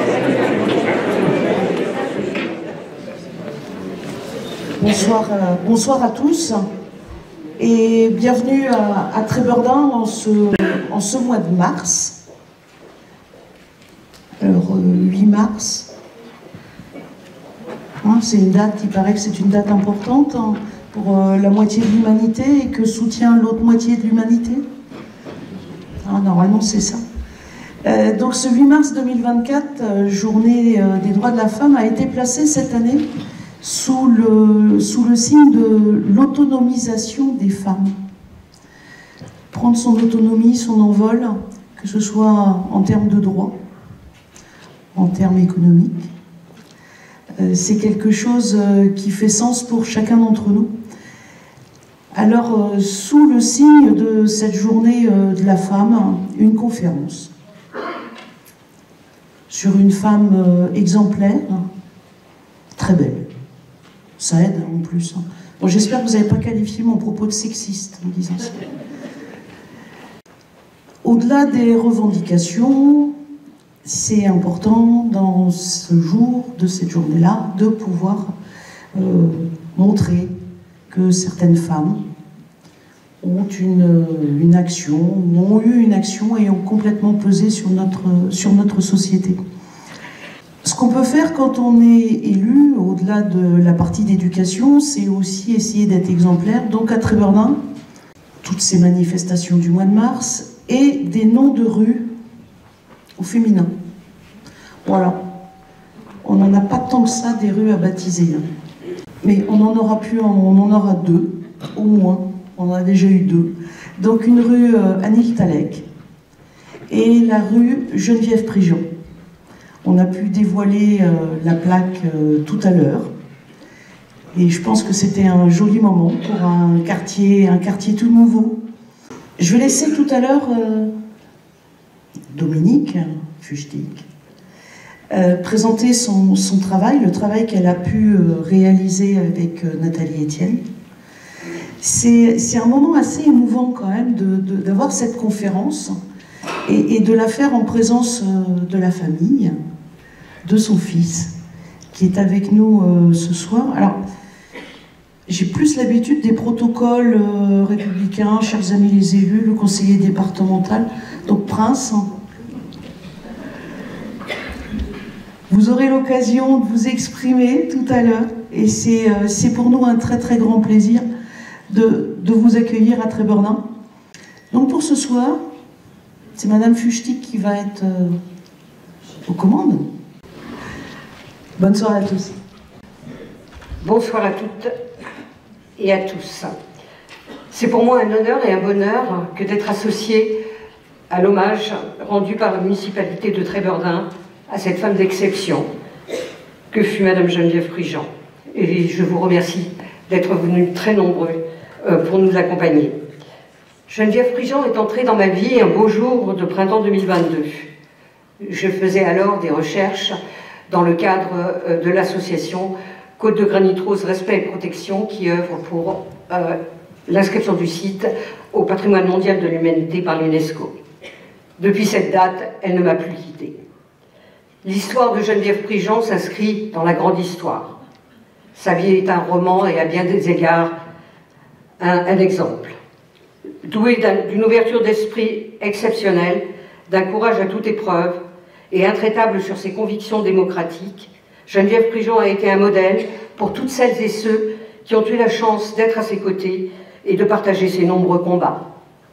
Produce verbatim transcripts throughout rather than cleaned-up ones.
Bonsoir, euh, bonsoir à tous et bienvenue à, à Trébeurdin en ce, en ce mois de mars. Alors, euh, huit mars, hein, c'est une date, il paraît que c'est une date importante hein, pour euh, la moitié de l'humanité et que soutient l'autre moitié de l'humanité. Hein, normalement, c'est ça. Euh, donc ce huit mars deux mille vingt-quatre, euh, journée euh, des droits de la femme, a été placée cette année sous le, sous le signe de l'autonomisation des femmes. Prendre son autonomie, son envol, que ce soit en termes de droits, en termes économiques. Euh, c'est quelque chose euh, qui fait sens pour chacun d'entre nous. Alors, euh, sous le signe de cette journée euh, de la femme, une conférence sur une femme euh, exemplaire, très belle. Ça aide en plus. Bon, j'espère que vous n'avez pas qualifié mon propos de sexiste en disant ça. Au-delà des revendications, c'est important dans ce jour, de cette journée-là, de pouvoir euh, montrer que certaines femmes ont une, une action, ont eu une action et ont complètement pesé sur notre, sur notre société. Ce qu'on peut faire quand on est élu, au-delà de la partie d'éducation, c'est aussi essayer d'être exemplaire. Donc à Trébeurdin, toutes ces manifestations du mois de mars et des noms de rues au féminin. Voilà. On n'en a pas tant que ça des rues à baptiser. Hein. Mais on en aura plus, on en aura deux, au moins. On en a déjà eu deux. Donc une rue euh, Anil Talek et la rue Geneviève Prigent. On a pu dévoiler euh, la plaque euh, tout à l'heure. Et je pense que c'était un joli moment pour un quartier, un quartier tout nouveau. Je vais laisser tout à l'heure euh, Dominique Fuchtig euh, présenter son, son travail, le travail qu'elle a pu euh, réaliser avec euh, Nathalie Etienne. C'est un moment assez émouvant quand même d'avoir de, de, cette conférence et, et de la faire en présence euh, de la famille, de son fils, qui est avec nous euh, ce soir. Alors, j'ai plus l'habitude des protocoles euh, républicains, chers amis les élus, le conseiller départemental. Donc, Prince, vous aurez l'occasion de vous exprimer tout à l'heure. Et c'est euh, c'est pour nous un très très grand plaisir de, de vous accueillir à Trébeurdin. Donc, pour ce soir, c'est Madame Fuchtig qui va être euh, aux commandes. Bonne soirée à tous. Bonsoir à toutes et à tous. C'est pour moi un honneur et un bonheur que d'être associée à l'hommage rendu par la municipalité de Trébeurdin à cette femme d'exception que fut Madame Geneviève Prigent. Et je vous remercie d'être venus très nombreux pour nous accompagner. Geneviève Prigent est entrée dans ma vie un beau jour de printemps deux mille vingt-deux. Je faisais alors des recherches dans le cadre de l'association Côte de Granit Rose Respect et Protection qui œuvre pour euh, l'inscription du site au patrimoine mondial de l'humanité par l'UNESCO. Depuis cette date, elle ne m'a plus quittée. L'histoire de Geneviève Prigent s'inscrit dans la grande histoire. Sa vie est un roman et à bien des égards un, un exemple. Douée d'une ouverture d'esprit exceptionnelle, d'un courage à toute épreuve et intraitable sur ses convictions démocratiques, Geneviève Prigent a été un modèle pour toutes celles et ceux qui ont eu la chance d'être à ses côtés et de partager ses nombreux combats.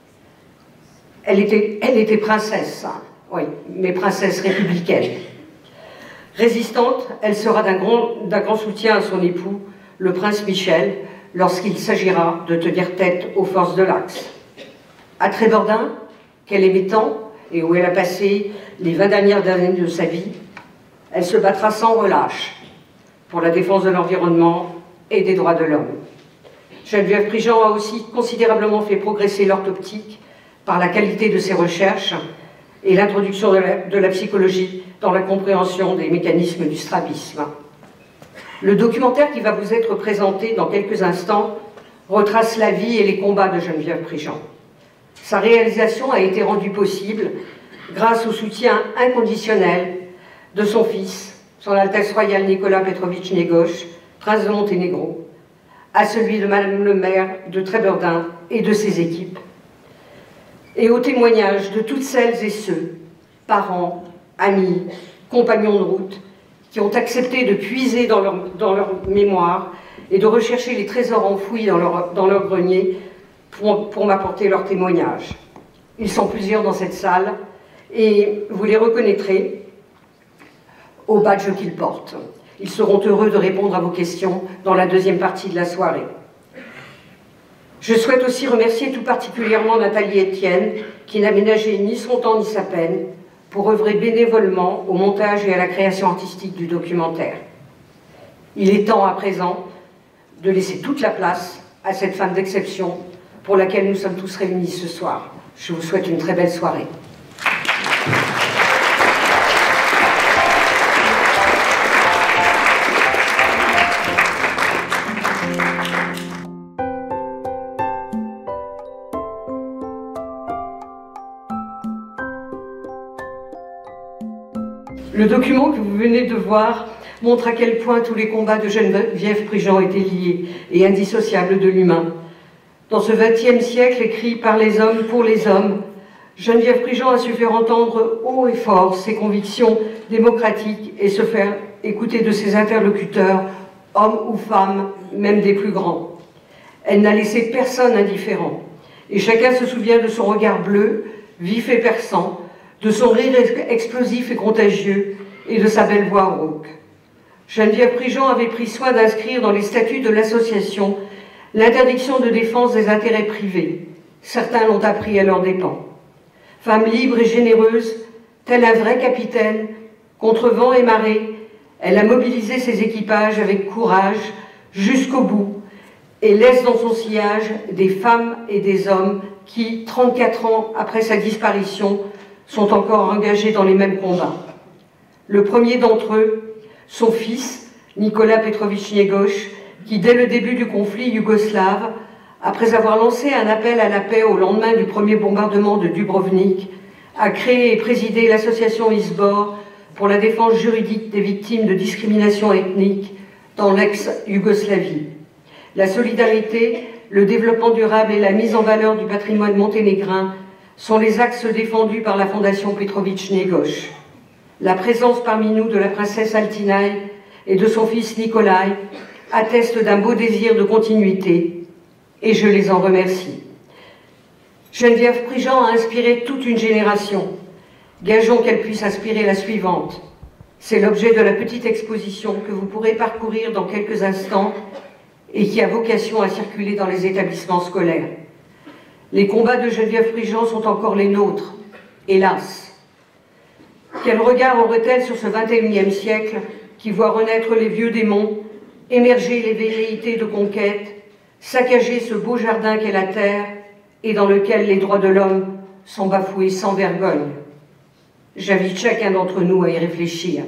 Elle était, elle était princesse, hein, oui, mais princesse républicaine. Résistante, elle sera d'un grand, d'un grand soutien à son époux, le prince Michel, lorsqu'il s'agira de tenir tête aux forces de l'Axe. À Trébeurdin, qu'elle aimait tant et où elle a passé les vingt dernières années de sa vie, elle se battra sans relâche pour la défense de l'environnement et des droits de l'homme. Geneviève Prigent a aussi considérablement fait progresser l'orthoptique par la qualité de ses recherches et l'introduction de, de la psychologie dans la compréhension des mécanismes du strabisme. Le documentaire qui va vous être présenté dans quelques instants retrace la vie et les combats de Geneviève Prigent. Sa réalisation a été rendue possible grâce au soutien inconditionnel de son fils, son Altesse royale Nicolas Petrovitch Njegoš, prince de Monténégro, à celui de Madame le maire de Trébordin et de ses équipes, et au témoignage de toutes celles et ceux, parents, amis, compagnons de route, qui ont accepté de puiser dans leur, dans leur mémoire et de rechercher les trésors enfouis dans leur, dans leur grenier pour, pour m'apporter leur témoignage. Ils sont plusieurs dans cette salle et vous les reconnaîtrez au badge qu'ils portent. Ils seront heureux de répondre à vos questions dans la deuxième partie de la soirée. Je souhaite aussi remercier tout particulièrement Nathalie Etienne, qui n'a ménagé ni son temps ni sa peine pour œuvrer bénévolement au montage et à la création artistique du documentaire. Il est temps à présent de laisser toute la place à cette femme d'exception pour laquelle nous sommes tous réunis ce soir. Je vous souhaite une très belle soirée. Le document que vous venez de voir montre à quel point tous les combats de Geneviève Prigent étaient liés et indissociables de l'humain. Dans ce vingtième siècle écrit par les hommes pour les hommes, Geneviève Prigent a su faire entendre haut et fort ses convictions démocratiques et se faire écouter de ses interlocuteurs, hommes ou femmes, même des plus grands. Elle n'a laissé personne indifférent, et chacun se souvient de son regard bleu, vif et perçant, de son rire explosif et contagieux, et de sa belle voix rauque. Geneviève Prigent avait pris soin d'inscrire dans les statuts de l'association l'interdiction de défense des intérêts privés. Certains l'ont appris à leurs dépens. Femme libre et généreuse, tel un vrai capitaine, contre vent et marée, elle a mobilisé ses équipages avec courage jusqu'au bout et laisse dans son sillage des femmes et des hommes qui, trente-quatre ans après sa disparition, sont encore engagés dans les mêmes combats. Le premier d'entre eux, son fils, Nicolas Petrovitch Njegoš, qui dès le début du conflit yougoslave, après avoir lancé un appel à la paix au lendemain du premier bombardement de Dubrovnik, a créé et présidé l'association ISBOR pour la défense juridique des victimes de discrimination ethnique dans l'ex-Yougoslavie. La solidarité, le développement durable et la mise en valeur du patrimoine monténégrin sont les axes défendus par la Fondation Petrovitch Njegoš. La présence parmi nous de la princesse Altinaï et de son fils Nikolai atteste d'un beau désir de continuité, et je les en remercie. Geneviève Prigent a inspiré toute une génération. Gageons qu'elle puisse inspirer la suivante. C'est l'objet de la petite exposition que vous pourrez parcourir dans quelques instants et qui a vocation à circuler dans les établissements scolaires. Les combats de Geneviève Prigent sont encore les nôtres, hélas. Quel regard aurait-elle sur ce vingt et unième siècle qui voit renaître les vieux démons, émerger les velléités de conquête, saccager ce beau jardin qu'est la terre et dans lequel les droits de l'homme sont bafoués sans vergogne? J'invite chacun d'entre nous à y réfléchir.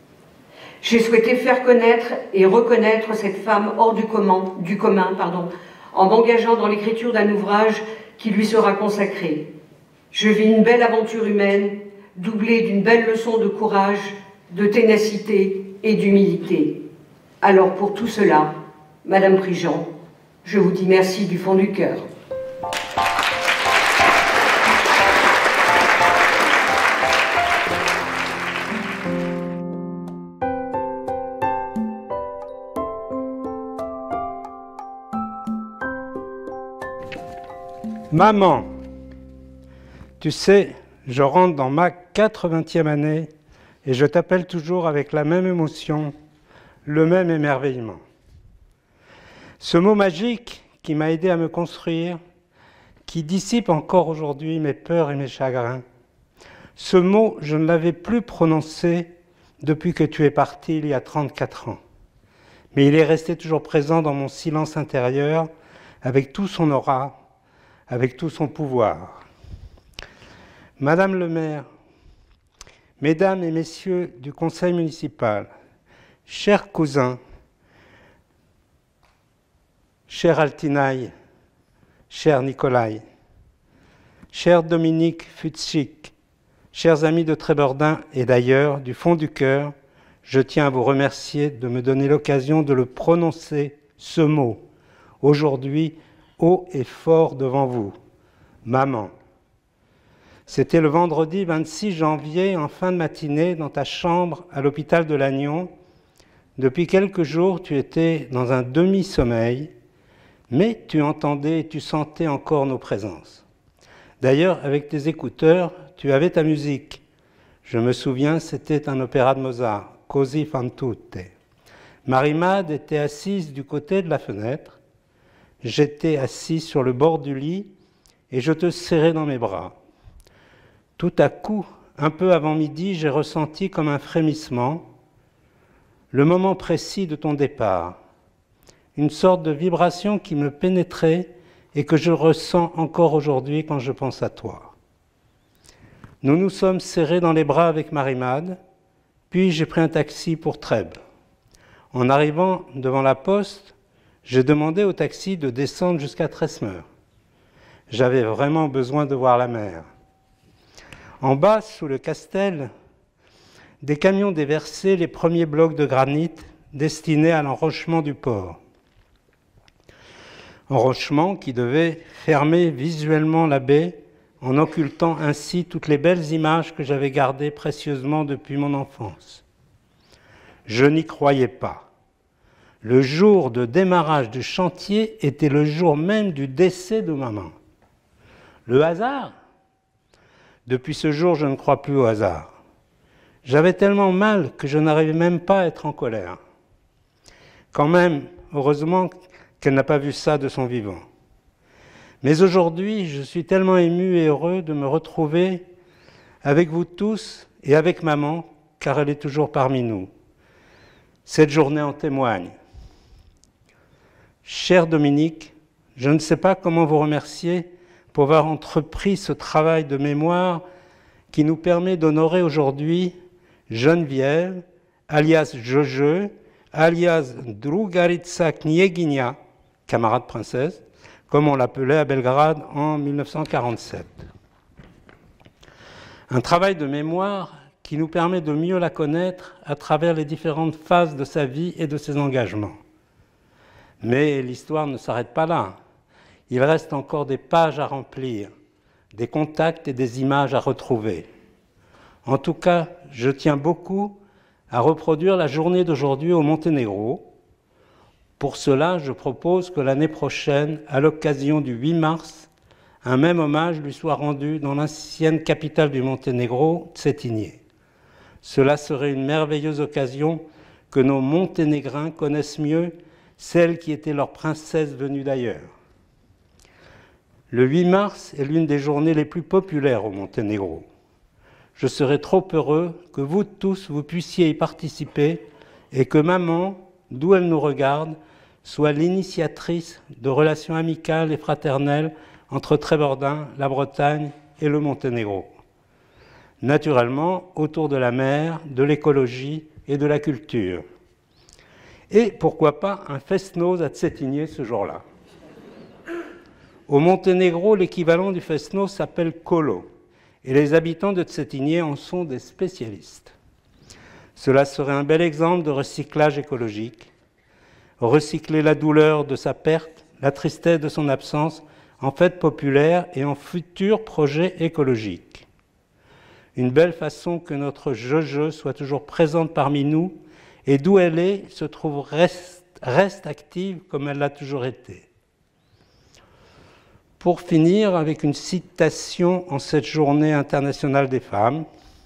J'ai souhaité faire connaître et reconnaître cette femme hors du commun, du commun pardon, en m'engageant dans l'écriture d'un ouvrage qui lui sera consacré. Je vis une belle aventure humaine, doublée d'une belle leçon de courage, de ténacité et d'humilité. Alors pour tout cela, Madame Prigent, je vous dis merci du fond du cœur. Maman, tu sais, je rentre dans ma quatre-vingtième année et je t'appelle toujours avec la même émotion, le même émerveillement. Ce mot magique qui m'a aidé à me construire, qui dissipe encore aujourd'hui mes peurs et mes chagrins, ce mot, je ne l'avais plus prononcé depuis que tu es parti il y a trente-quatre ans. Mais il est resté toujours présent dans mon silence intérieur, avec tout son aura, avec tout son pouvoir. Madame le maire, mesdames et messieurs du conseil municipal, chers cousins, cher Altinaï, cher Nikolai, cher Dominique Futschik, Chers amis de Trébordin et d'ailleurs, du fond du cœur, je tiens à vous remercier de me donner l'occasion de le prononcer, ce mot, aujourd'hui, haut et fort devant vous. Maman. C'était le vendredi vingt-six janvier, en fin de matinée, dans ta chambre à l'hôpital de Lannion. Depuis quelques jours, tu étais dans un demi-sommeil, mais tu entendais et tu sentais encore nos présences. D'ailleurs, avec tes écouteurs, tu avais ta musique. Je me souviens, c'était un opéra de Mozart, Così fan tutte. Marie-Made était assise du côté de la fenêtre. J'étais assis sur le bord du lit et je te serrais dans mes bras. Tout à coup, un peu avant midi, j'ai ressenti comme un frémissement le moment précis de ton départ, une sorte de vibration qui me pénétrait et que je ressens encore aujourd'hui quand je pense à toi. Nous nous sommes serrés dans les bras avec Marie-Made, puis j'ai pris un taxi pour Trèbes. En arrivant devant la poste, j'ai demandé au taxi de descendre jusqu'à Tresmeur. J'avais vraiment besoin de voir la mer. En bas, sous le Castel, des camions déversaient les premiers blocs de granit destinés à l'enrochement du port. Enrochement qui devait fermer visuellement la baie en occultant ainsi toutes les belles images que j'avais gardées précieusement depuis mon enfance. Je n'y croyais pas. Le jour de démarrage du chantier était le jour même du décès de maman. Le hasard ? Depuis ce jour, je ne crois plus au hasard. J'avais tellement mal que je n'arrivais même pas à être en colère. Quand même, heureusement qu'elle n'a pas vu ça de son vivant. Mais aujourd'hui, je suis tellement ému et heureux de me retrouver avec vous tous et avec maman, car elle est toujours parmi nous. Cette journée en témoigne. Cher Dominique, je ne sais pas comment vous remercier pour avoir entrepris ce travail de mémoire qui nous permet d'honorer aujourd'hui Geneviève, alias Jojo, alias Drugarica Knieginja, camarade princesse, comme on l'appelait à Belgrade en mille neuf cent quarante-sept. Un travail de mémoire qui nous permet de mieux la connaître à travers les différentes phases de sa vie et de ses engagements. Mais l'histoire ne s'arrête pas là. Il reste encore des pages à remplir, des contacts et des images à retrouver. En tout cas, je tiens beaucoup à reproduire la journée d'aujourd'hui au Monténégro. Pour cela, je propose que l'année prochaine, à l'occasion du huit mars, un même hommage lui soit rendu dans l'ancienne capitale du Monténégro, Cetinje. Cela serait une merveilleuse occasion que nos Monténégrins connaissent mieux celle qui était leur princesse venue d'ailleurs. Le huit mars est l'une des journées les plus populaires au Monténégro. Je serais trop heureux que vous tous, vous puissiez y participer et que maman, d'où elle nous regarde, soit l'initiatrice de relations amicales et fraternelles entre Trébordin, la Bretagne et le Monténégro. Naturellement, autour de la mer, de l'écologie et de la culture. Et pourquoi pas un fest-noz à Cetinje ce jour-là. Au Monténégro, l'équivalent du fest-noz s'appelle kolo, et les habitants de Cetinje en sont des spécialistes. Cela serait un bel exemple de recyclage écologique. Recycler la douleur de sa perte, la tristesse de son absence, en fête populaire et en futur projet écologique. Une belle façon que notre Jojo soit toujours présente parmi nous et d'où elle est, se trouve, reste, reste active comme elle l'a toujours été. Pour finir avec une citation en cette journée internationale des femmes,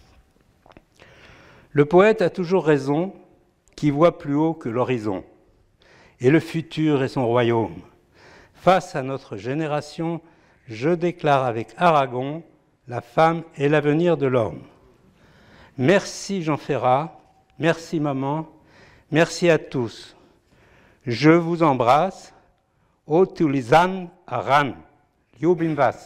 le poète a toujours raison, qui voit plus haut que l'horizon, et le futur est son royaume. Face à notre génération, je déclare avec Aragon, la femme est l'avenir de l'homme. Merci Jean Ferrat, merci maman, merci à tous. Je vous embrasse. O tulizan aran. Ljubim vas.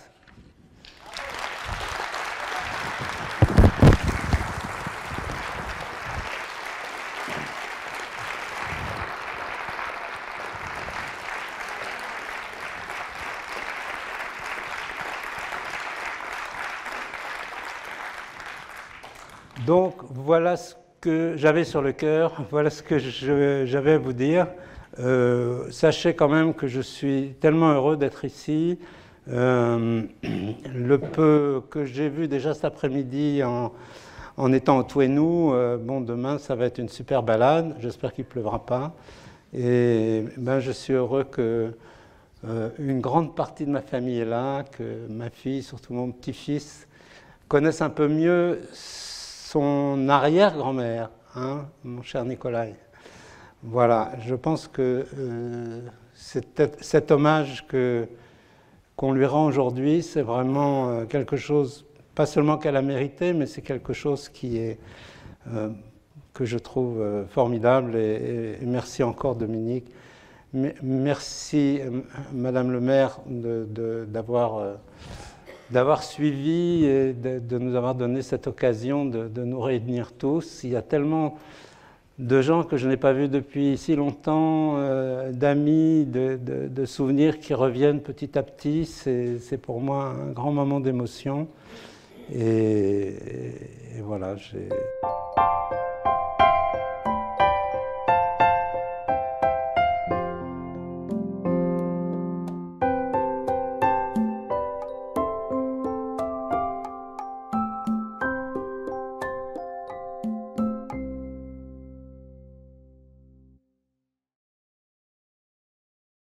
Donc voilà ce que j'avais sur le cœur, voilà ce que j'avais à vous dire. Euh, sachez quand même que je suis tellement heureux d'être ici. Euh, le peu que j'ai vu déjà cet après-midi en, en étant au Touénou, euh, bon, demain ça va être une super balade, j'espère qu'il ne pleuvra pas. Et ben, je suis heureux que euh, une grande partie de ma famille est là, que ma fille, surtout mon petit-fils, connaisse un peu mieux son arrière-grand-mère, hein, mon cher Nicolas. Voilà, je pense que euh, cet, cet hommage que, qu'on lui rend aujourd'hui, c'est vraiment euh, quelque chose, pas seulement qu'elle a mérité, mais c'est quelque chose qui est, euh, que je trouve euh, formidable. Et, et, et merci encore, Dominique. Merci, euh, Madame le maire, de, de, d'avoir... Euh, d'avoir suivi et de, de nous avoir donné cette occasion de, de nous réunir tous. Il y a tellement de gens que je n'ai pas vus depuis si longtemps, euh, d'amis, de, de, de souvenirs qui reviennent petit à petit. C'est pour moi un grand moment d'émotion. Et, et, et voilà, j'ai...